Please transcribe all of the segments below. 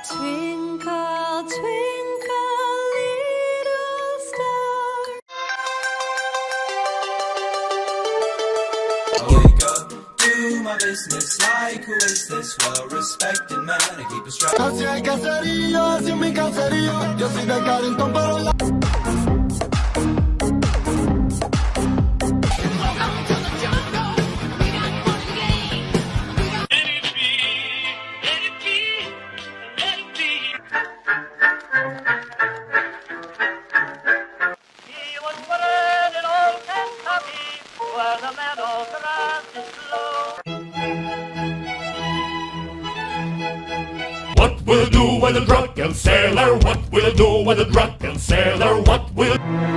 Twinkle, twinkle, little star. I wake up, do my business like who is this well-respected man? I keep a strap. Así hay caserío, así en mi caserío. Yo soy de Carrington, pero la... What will do with a drunken sailor? What will do with a drunken sailor? What will...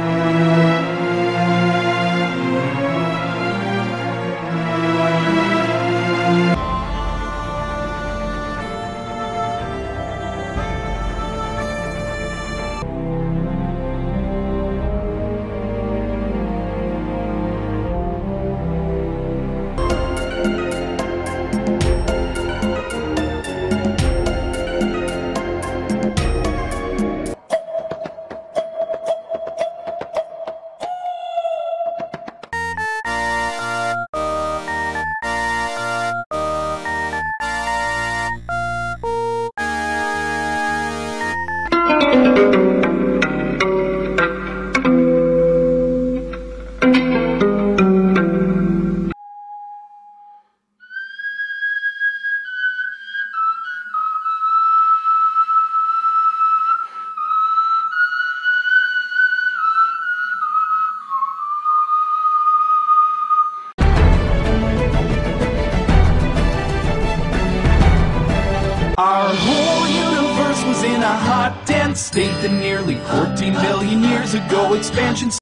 Our whole universe was in a hot, dense state that nearly 14 billion years ago expansion